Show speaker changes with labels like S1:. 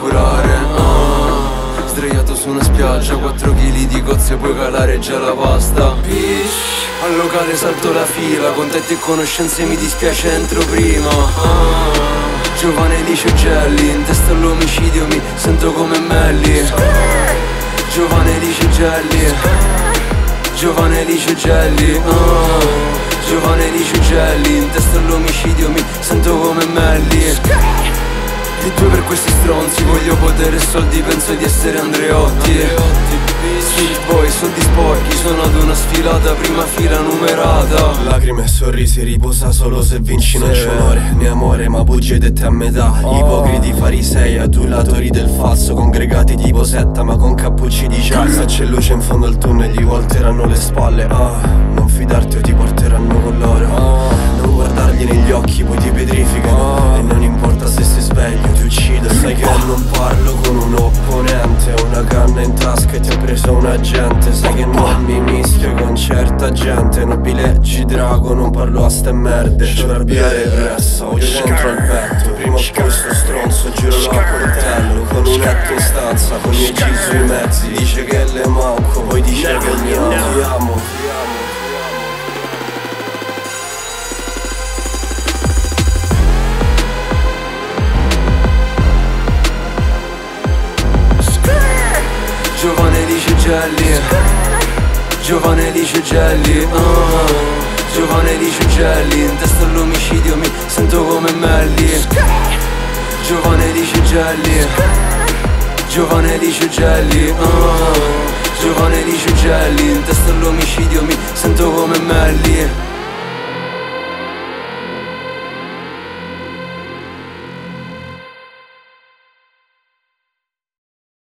S1: curare. Sdraiato su una spiaggia, 4 kg di cozze, puoi calare già la pasta. Al locale salto la fila, contatti e conoscenze, mi dispiace entro prima. Giovane Licio Gelli, in testa all'omicidio mi sento come Melli. Giovane Licio Gelli, giovane Licio Gelli, giovane Licio Gelli, in testa all'omicidio mi sento come Melli. E due per questi stronzi, voglio potere e soldi, penso di essere Andreotti. Street boy, soldi sporchi, sono ad una sfilata, prima fila numerata.
S2: Lacrime e sorrisi, riposa solo se vinci, non c'è onore né amore, ma bugie dette a metà. Ipocriti farisei, adulatori del falso, congregati tipo setta ma con cappucci di giallo. Se c'è luce in fondo al tunnel gli volteranno le spalle. Non fidarti o ti porteranno con loro. Non guardargli negli occhi, poi ti pietrificano. E non importa se sei sveglio, ti uccido. Sai che non parlo con un opponente, ho una canna in tasca e ti ho preso un agente. Sai che non mi mischio con certa gente, nobile G-Drago, non parlo a ste merde. C'ho arrabbiare presso, odio dentro al petto. Prima o poi sto stronzo, giro la coltello. Con un letto in stanza, con i miei G sui mezzi. Dice che le manco, poi dice che mi amo. Ti amo.
S1: Giovane Licio Gelli, giovane Licio Gelli, giovane Licio Gelli, in testa all'omicidio mi sento come Melli. Giovane Licio Gelli, giovane Licio Gelli,